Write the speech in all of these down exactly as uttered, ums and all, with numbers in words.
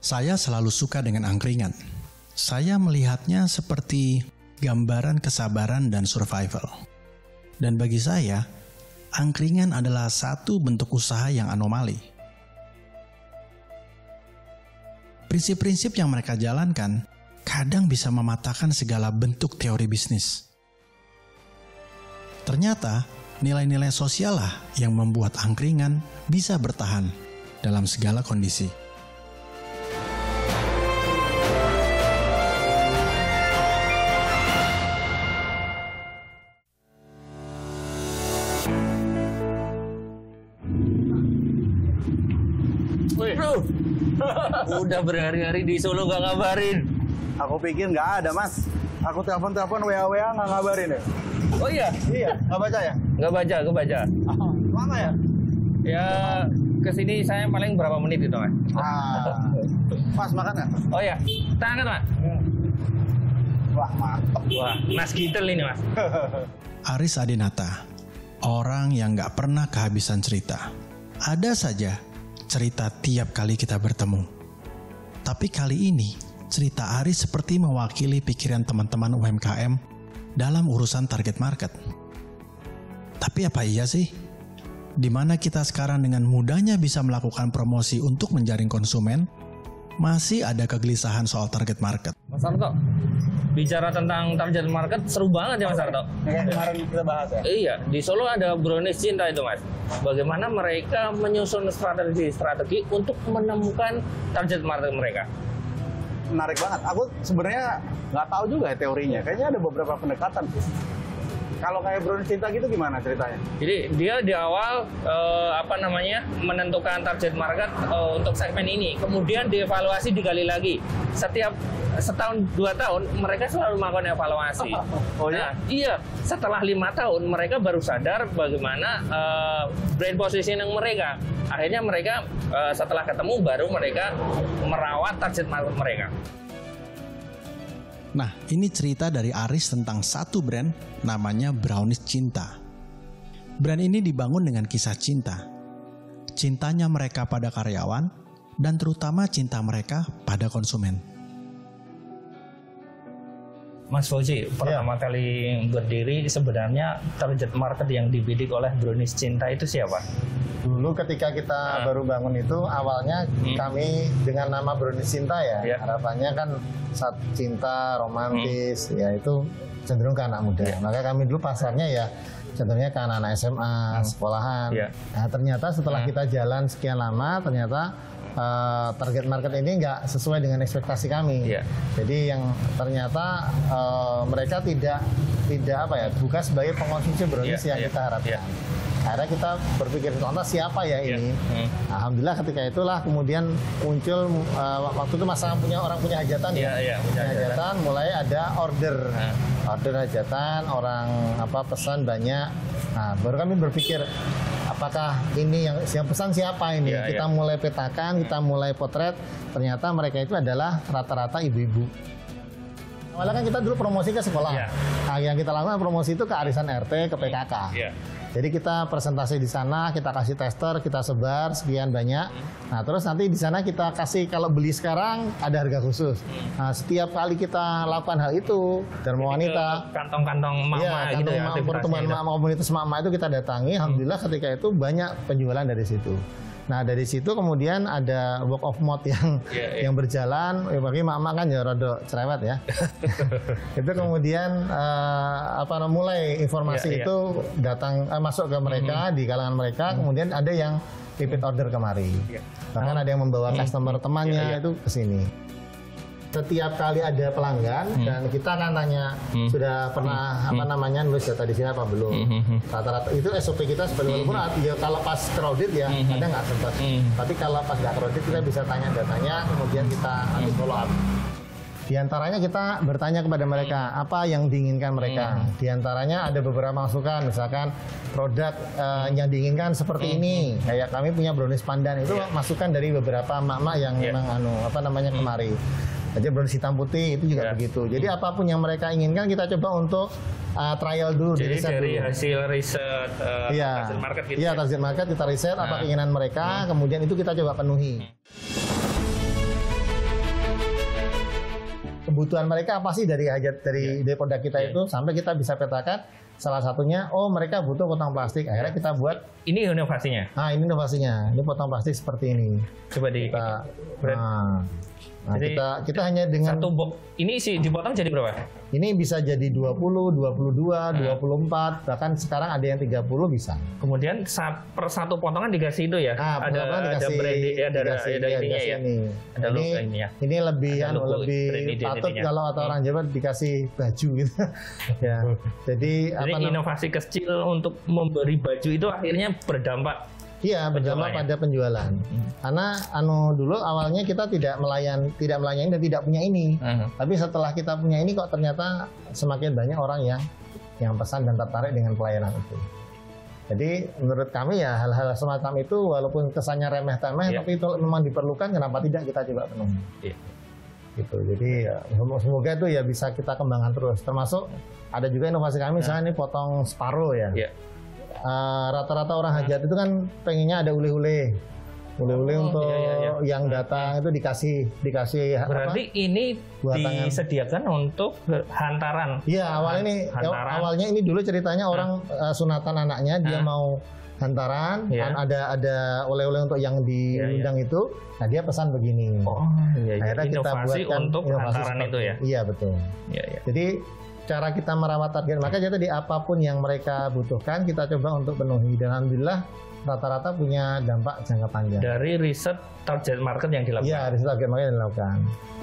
Saya selalu suka dengan angkringan. Saya melihatnya seperti gambaran kesabaran dan survival. Dan bagi saya, angkringan adalah satu bentuk usaha yang anomali. Prinsip-prinsip yang mereka jalankan kadang bisa mematahkan segala bentuk teori bisnis. Ternyata, nilai-nilai sosial lah yang membuat angkringan bisa bertahan dalam segala kondisi. Bro, udah berhari-hari di Solo gak ngabarin. Aku pikir nggak ada, Mas. Aku telepon-telepon W A W A nggak ngabarin ya. Oh iya? Iya, nggak baca ya? Nggak baca, nggak baca. Oh, lama ya? Ya, kesini saya paling berapa menit itu, Mas? Ah, Mas makan nggak? Oh iya, tangan, Mas. Wah, mantep. Wah, Mas Gitel ini, Mas. Aris Adinata, orang yang nggak pernah kehabisan cerita. Ada saja cerita tiap kali kita bertemu. Tapi kali ini, cerita Aris seperti mewakili pikiran teman-teman U M K M dalam urusan target market. Tapi apa iya sih? Di mana kita sekarang dengan mudahnya bisa melakukan promosi untuk menjaring konsumen, masih ada kegelisahan soal target market. Mas Arto, bicara tentang target market seru banget ya Mas Arto. Yang kemarin kita bahas ya? Iya, di Solo ada Brownies Cinta itu, Mas. Bagaimana mereka menyusun strategi-strategi untuk menemukan target market mereka. Menarik banget. Aku sebenarnya nggak tahu juga ya teorinya. Kayaknya ada beberapa pendekatan sih. Kalau kayak Brownies Cinta gitu gimana ceritanya? Jadi dia di awal eh, apa namanya menentukan target market eh, untuk segmen ini, kemudian dievaluasi digali lagi. Setiap setahun dua tahun mereka selalu melakukan evaluasi. Oh ya? Nah, iya. Setelah lima tahun mereka baru sadar bagaimana uh, brand positioning mereka. Akhirnya mereka uh, setelah ketemu baru mereka merawat target market mereka. Nah, ini cerita dari Aris tentang satu brand namanya Brownies Cinta. Brand ini dibangun dengan kisah cinta. Cintanya mereka pada karyawan dan terutama cinta mereka pada konsumen. Mas Fauzi, pertama ya. kali berdiri sebenarnya target market yang dibidik oleh Brownies Cinta itu siapa? Dulu ketika kita nah. baru bangun itu awalnya hmm. kami dengan nama Brownies Cinta ya, ya. harapannya kan saat cinta romantis hmm. ya itu cenderung ke anak muda. Ya. Maka kami dulu pasarnya ya cenderungnya ke anak-anak S M A, hmm. sekolahan. Ya. Nah ternyata setelah hmm. kita jalan sekian lama ternyata Uh, target market ini nggak sesuai dengan ekspektasi kami. Yeah. Jadi yang ternyata uh, mereka tidak tidak apa ya bukan sebagai pengonsumsi brownies yeah, yang yeah, kita harapkan. Yeah. Akhirnya kita berpikir lantas siapa ya ini. Yeah. Mm. Alhamdulillah ketika itulah kemudian muncul uh, waktu itu masa punya orang punya hajatan yeah, ya. Yeah, punya hajatan, hajatan mulai ada order, uh. order hajatan orang apa pesan banyak. Nah baru kami berpikir apakah ini yang yang pesan siapa ini? Ya, kita ya. mulai petakan, kita mulai potret. Ternyata mereka itu adalah rata-rata ibu-ibu. Awalnya kan kita dulu promosi ke sekolah. Ya. Nah, yang kita lakukan promosi itu ke arisan R T, ke P K K. Ya. Jadi kita presentasi di sana, kita kasih tester, kita sebar sekian banyak. Nah, terus nanti di sana kita kasih kalau beli sekarang ada harga khusus. Nah, setiap kali kita lakukan hal itu, Dharma Wanita, kantong-kantong mama ya, gitu ya, pertemuan mama komunitas mama itu kita datangi. Alhamdulillah ketika itu banyak penjualan dari situ. Nah dari situ kemudian ada word of mouth yang yeah, yeah. yang berjalan. Ya, bagi mama kan ya rada cerewet ya. Itu kemudian uh, apa mulai informasi yeah, itu yeah. datang uh, masuk ke mereka mm-hmm. di kalangan mereka. Mm-hmm. Kemudian ada yang repeat order kemari. Yeah. Bahkan oh. ada yang membawa mm-hmm. customer temannya yeah, yeah. itu ke sini. Setiap kali ada pelanggan hmm. dan kita kan nanya hmm. sudah pernah hmm. apa namanya nulis data di sini apa belum. Rata-rata hmm. itu S O P kita sebenarnya walaupun hmm. ya kalau pas crowded ya hmm. kadang nggak sempat. Hmm. Tapi kalau pas nggak crowded kita bisa tanya datanya kemudian kita hmm. follow up. Di antaranya kita bertanya kepada mereka apa yang diinginkan mereka. Hmm. Di antaranya ada beberapa masukan, misalkan produk uh, yang diinginkan seperti hmm. ini. Kayak kami punya brownies pandan itu yeah. masukan dari beberapa emak-emak yang yeah. memang anu apa namanya hmm. kemari. Aja brownies hitam putih itu juga yeah. begitu. Jadi hmm. apapun yang mereka inginkan kita coba untuk uh, trial dulu. Jadi dari dulu. hasil riset uh, yeah. target market gitu. Iya, ya? target market kita riset nah. apa keinginan mereka, hmm. kemudian itu kita coba penuhi. Hmm. kebutuhan mereka apa sih dari hajat dari, yeah. dari produk kita yeah. itu, sampai kita bisa petakan salah satunya, oh mereka butuh potong plastik, akhirnya kita buat. Ini inovasinya. Nah ini inovasinya, ini potong plastik seperti ini. Coba di. Kita, nah, nah kita kita hanya dengan satu box ini sih dipotong jadi berapa? Ini bisa jadi dua puluh, dua puluh dua, hmm. dua puluh empat, bahkan sekarang ada yang tiga puluh bisa. Kemudian per satu potongan dikasih itu ya? Nah, ada dikasih, ada branding, ada dikasih, ada ya, ininya ya. Ini. Ada ini, logo ini ya. Ini lebih anu, lebih patut kalau atau hmm. orang Jawa dikasih baju gitu. Ya. Jadi, Jadi apa inovasi kecil untuk memberi baju itu akhirnya berdampak. Iya, berdampak pada penjualan. Hmm. Karena anu dulu awalnya kita tidak melayan, tidak melayani dan tidak punya ini. Hmm. Tapi setelah kita punya ini kok ternyata semakin banyak orang yang yang pesan dan tertarik dengan pelayanan itu. Jadi menurut kami ya hal-hal semacam itu walaupun kesannya remeh-temeh, yeah. tapi itu memang diperlukan, kenapa tidak kita coba penuhi. Yeah. Gitu. Jadi ya, semoga itu ya bisa kita kembangkan terus. Termasuk ada juga inovasi kami, misalnya yeah. ini potong separuh ya. Yeah. Uh, rata-rata orang hajat itu kan pengennya ada ule-ule, ule-ule oh, untuk iya, iya. yang datang itu dikasih dikasih. Berarti apa? Ini buatangan. Disediakan untuk hantaran. Iya awalnya ini hantaran. awalnya ini dulu ceritanya orang uh, sunatan anaknya dia hmm. mau hantaran, yeah. kan ada ada oleh-oleh untuk yang diundang yeah, yeah. itu, nah dia pesan begini. Oh iya. iya. Akhirnya kita buatkan untuk inovasi hantaran itu ya. Iya betul. Iya iya. Jadi cara kita merawat target, maka jadi apapun yang mereka butuhkan kita coba untuk penuhi, dan alhamdulillah rata-rata punya dampak jangka panjang. Dari riset target market yang dilakukan. Iya, riset target market yang dilakukan.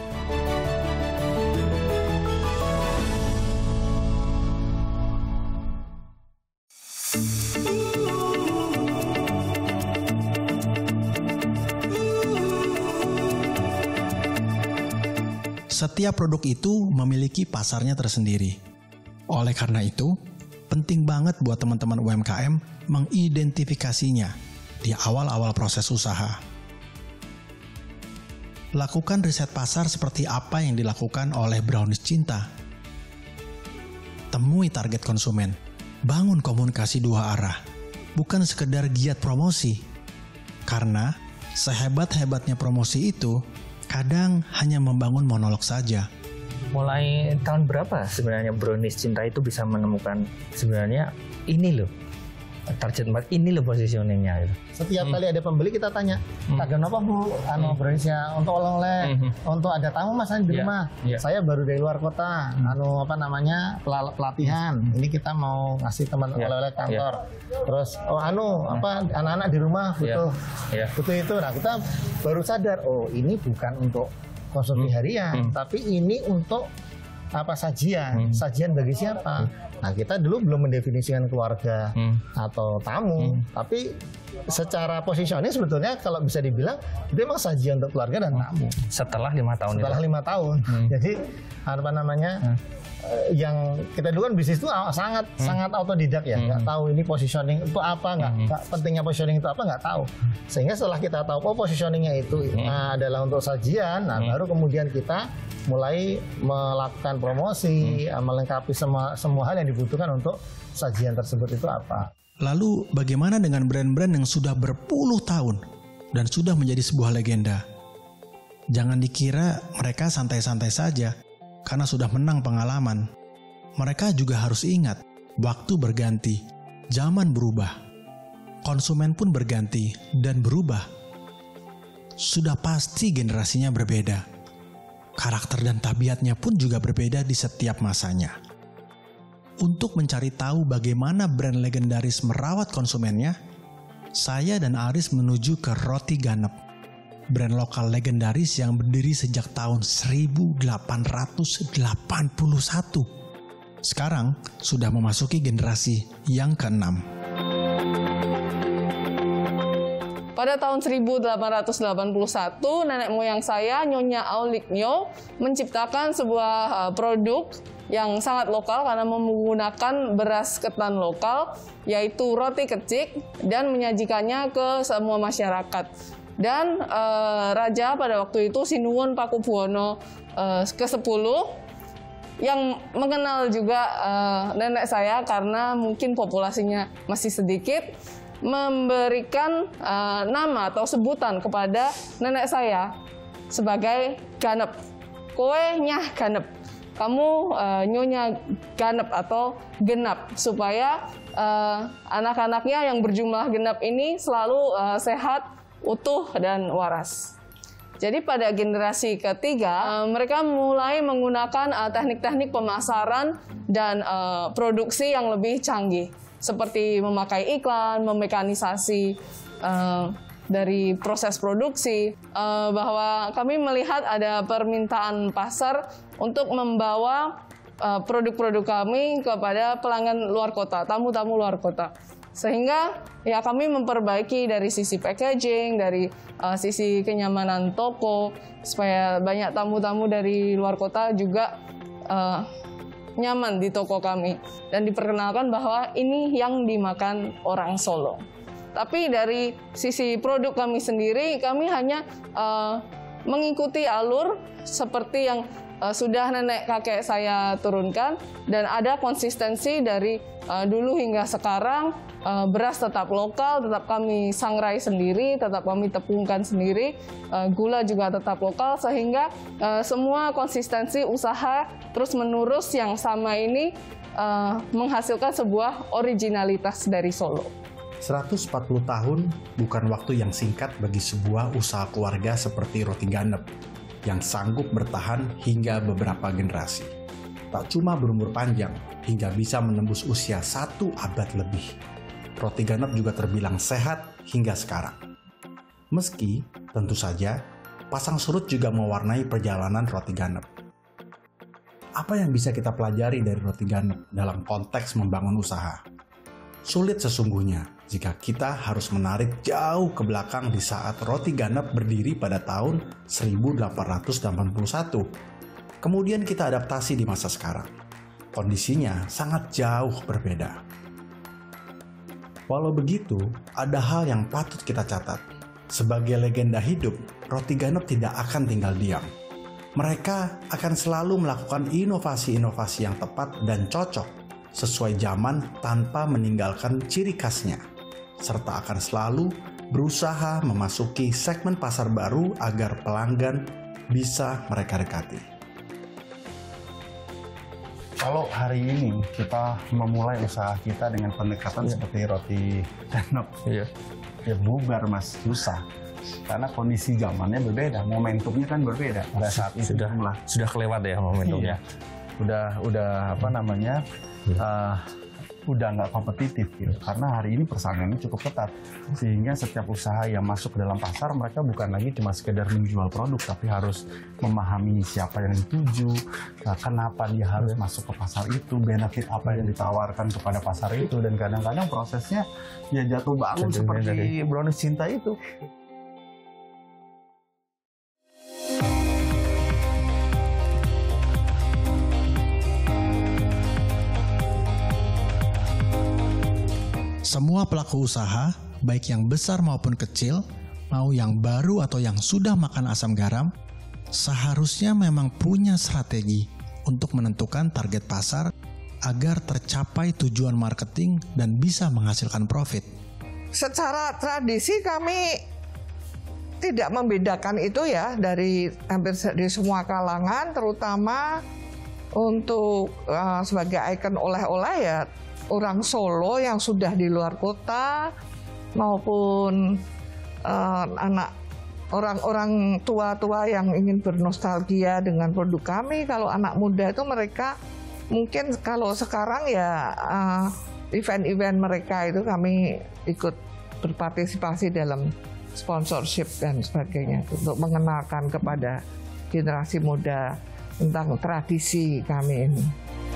Setiap produk itu memiliki pasarnya tersendiri. Oleh karena itu, penting banget buat teman-teman U M K M mengidentifikasinya di awal-awal proses usaha. Lakukan riset pasar seperti apa yang dilakukan oleh Brownies Cinta. Temui target konsumen, bangun komunikasi dua arah, bukan sekedar giat promosi. Karena sehebat-hebatnya promosi itu, kadang hanya membangun monolog saja. Mulai tahun berapa sebenarnya Brownies Cinta itu bisa menemukan sebenarnya ini loh target market, ini loh positioningnya gitu. Setiap hmm. kali ada pembeli kita tanya, hmm. ada apa bu? Anu hmm. Browniesnya untuk oleh-oleh, hmm. untuk ada tamu mas di yeah. rumah. Yeah. Saya baru dari luar kota, hmm. anu apa namanya pel pelatihan. Hmm. Ini kita mau ngasih teman yeah. oleh-oleh kantor. Yeah. Terus oh anu hmm. apa anak-anak di rumah butuh yeah. Yeah. butuh itu. Nah kita baru sadar, oh ini bukan untuk konsumsi hmm. harian, hmm. tapi ini untuk apa sajian, hmm. sajian bagi siapa? Hmm. Nah kita dulu belum mendefinisikan keluarga hmm. atau tamu, hmm. tapi secara positioning sebetulnya kalau bisa dibilang itu memang sajian untuk keluarga dan tamu. Setelah lima tahun. Setelah lima tahun, hmm. jadi apa namanya? Hmm. Yang kita dulu kan bisnis itu sangat hmm. sangat autodidak ya, nggak hmm. tahu ini positioning itu apa, nggak hmm. pentingnya positioning itu apa nggak tahu. Sehingga setelah kita tahu oh positioningnya itu hmm. nah, adalah untuk sajian, nah hmm. baru kemudian kita mulai melakukan promosi, hmm. melengkapi semua semua hal yang dibutuhkan untuk sajian tersebut itu apa. Lalu bagaimana dengan brand-brand yang sudah berpuluh tahun dan sudah menjadi sebuah legenda? Jangan dikira mereka santai-santai saja karena sudah menang pengalaman. Mereka juga harus ingat, waktu berganti, zaman berubah, konsumen pun berganti dan berubah. Sudah pasti generasinya berbeda. Karakter dan tabiatnya pun juga berbeda di setiap masanya. Untuk mencari tahu bagaimana brand legendaris merawat konsumennya, saya dan Aris menuju ke Roti Ganep, brand lokal legendaris yang berdiri sejak tahun seribu delapan ratus delapan puluh satu. Sekarang sudah memasuki generasi yang keenam. Pada tahun seribu delapan ratus delapan puluh satu, nenek moyang saya, Nyonya Aulik Nyo, menciptakan sebuah uh, produk yang sangat lokal karena menggunakan beras ketan lokal, yaitu roti kecik, dan menyajikannya ke semua masyarakat. Dan uh, Raja pada waktu itu Sinuwun Pakubuwono uh, kesepuluh yang mengenal juga uh, nenek saya karena mungkin populasinya masih sedikit, memberikan uh, nama atau sebutan kepada nenek saya sebagai Ganep. kowe nyah ganep. Kamu uh, nyonya ganep atau genap supaya uh, anak-anaknya yang berjumlah genap ini selalu uh, sehat, utuh, dan waras. Jadi pada generasi ketiga, uh, mereka mulai menggunakan uh, teknik-teknik pemasaran dan uh, produksi yang lebih canggih, seperti memakai iklan, memekanisasi uh, dari proses produksi, uh, bahwa kami melihat ada permintaan pasar untuk membawa produk-produk uh, kami kepada pelanggan luar kota, tamu-tamu luar kota. Sehingga ya kami memperbaiki dari sisi packaging, dari uh, sisi kenyamanan toko, supaya banyak tamu-tamu dari luar kota juga uh, nyaman di toko kami. Dan diperkenalkan bahwa ini yang dimakan orang Solo. Tapi dari sisi produk kami sendiri, kami hanya uh, mengikuti alur seperti yang uh, sudah nenek kakek saya turunkan, dan ada konsistensi dari uh, dulu hingga sekarang. Uh, beras tetap lokal, tetap kami sangrai sendiri, tetap kami tepungkan sendiri, uh, gula juga tetap lokal, sehingga uh, semua konsistensi usaha terus-menerus yang sama ini uh, menghasilkan sebuah originalitas dari Solo. seratus empat puluh tahun bukan waktu yang singkat bagi sebuah usaha keluarga seperti Roti Ganep yang sanggup bertahan hingga beberapa generasi. Tak cuma berumur panjang hingga bisa menembus usia satu abad lebih, Roti Ganep juga terbilang sehat hingga sekarang. Meski tentu saja pasang surut juga mewarnai perjalanan Roti Ganep. Apa yang bisa kita pelajari dari Roti Ganep dalam konteks membangun usaha? Sulit sesungguhnya jika kita harus menarik jauh ke belakang di saat Roti Ganep berdiri pada tahun seribu delapan ratus delapan puluh satu. Kemudian kita adaptasi di masa sekarang. Kondisinya sangat jauh berbeda. Walau begitu, ada hal yang patut kita catat. Sebagai legenda hidup, Roti Ganep tidak akan tinggal diam. Mereka akan selalu melakukan inovasi-inovasi yang tepat dan cocok sesuai zaman tanpa meninggalkan ciri khasnya, serta akan selalu berusaha memasuki segmen pasar baru agar pelanggan bisa mereka dekati. Kalau hari ini kita memulai usaha kita dengan pendekatan yeah. seperti Roti Ganep, yeah. ya bubar mas, susah. Karena kondisi zamannya berbeda, momentumnya kan berbeda. Pada saat itu sudah mulai sudah kelewat ya momentumnya. Iya. Udah udah apa namanya? Uh, udah nggak kompetitif gitu. Karena hari ini persaingannya cukup ketat, sehingga setiap usaha yang masuk ke dalam pasar, mereka bukan lagi cuma sekedar menjual produk, tapi harus memahami siapa yang dituju, nah, kenapa dia harus masuk ke pasar itu, benefit apa yang ditawarkan kepada pasar itu, dan kadang-kadang prosesnya ya jatuh bangun seperti dari Brownies Cinta itu. Semua pelaku usaha, baik yang besar maupun kecil, mau yang baru atau yang sudah makan asam garam, seharusnya memang punya strategi untuk menentukan target pasar agar tercapai tujuan marketing dan bisa menghasilkan profit. Secara tradisi kami tidak membedakan itu ya dari hampir di semua kalangan, terutama untuk uh, sebagai ikon oleh-oleh ya orang Solo yang sudah di luar kota maupun uh, anak orang-orang tua-tua yang ingin bernostalgia dengan produk kami. Kalau anak muda itu mereka mungkin kalau sekarang ya uh, event-event mereka itu kami ikut berpartisipasi dalam sponsorship dan sebagainya untuk mengenalkan kepada generasi muda tentang tradisi kami ini.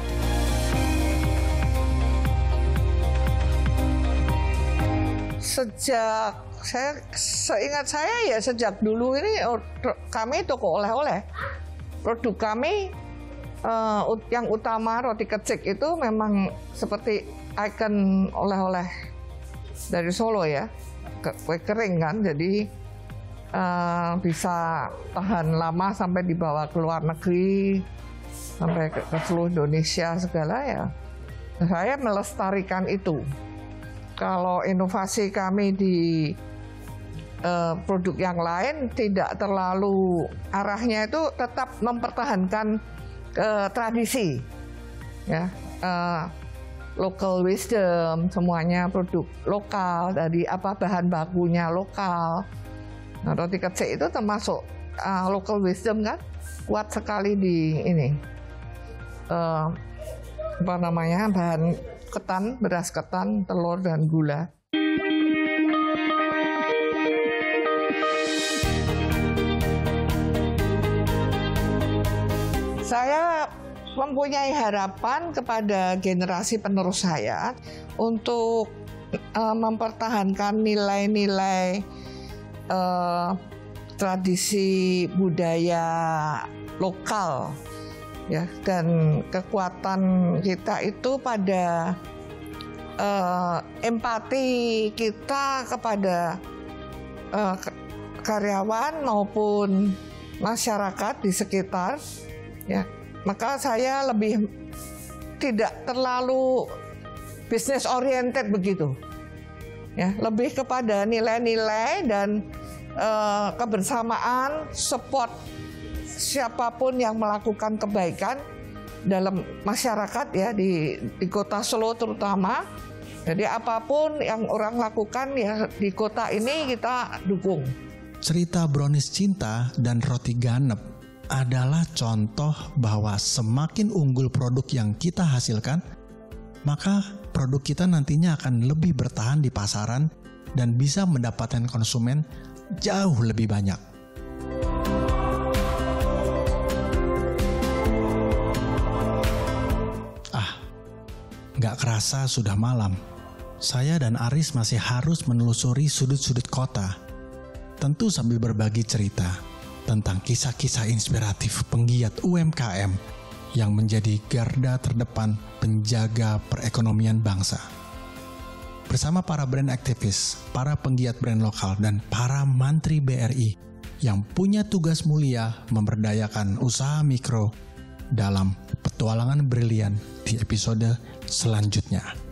Sejak saya seingat saya ya sejak dulu ini kami toko oleh-oleh. Produk kami uh, yang utama roti kecik itu memang seperti ikon oleh-oleh dari Solo ya. Kue kering kan, jadi uh, bisa tahan lama sampai dibawa ke luar negeri, sampai ke, ke seluruh Indonesia segala ya. Saya melestarikan itu. Kalau inovasi kami di uh, produk yang lain tidak terlalu arahnya itu tetap mempertahankan uh, tradisi, ya. Uh, local wisdom, semuanya produk lokal, dari apa bahan bakunya lokal. Nah, roti kecik itu termasuk uh, local wisdom kan, kuat sekali di ini uh, apa namanya, bahan ketan, beras ketan, telur dan gula. Saya mempunyai harapan kepada generasi penerus saya untuk uh, mempertahankan nilai-nilai uh, tradisi budaya lokal, ya, dan kekuatan kita itu pada uh, empati kita kepada uh, karyawan maupun masyarakat di sekitar, ya. Maka saya lebih tidak terlalu business oriented begitu, ya, lebih kepada nilai-nilai dan uh, kebersamaan, support siapapun yang melakukan kebaikan dalam masyarakat, ya, di, di kota Solo terutama. Jadi apapun yang orang lakukan, ya, di kota ini kita dukung. Cerita Brownies Cinta dan Roti Ganep adalah contoh bahwa semakin unggul produk yang kita hasilkan, maka produk kita nantinya akan lebih bertahan di pasaran dan bisa mendapatkan konsumen jauh lebih banyak. Ah, nggak kerasa sudah malam. Saya dan Aris masih harus menelusuri sudut-sudut kota, tentu sambil berbagi cerita tentang kisah-kisah inspiratif penggiat U M K M yang menjadi garda terdepan penjaga perekonomian bangsa. Bersama para brand aktivis, para penggiat brand lokal, dan para mantri B R I yang punya tugas mulia memberdayakan usaha mikro dalam petualangan brilian di episode selanjutnya.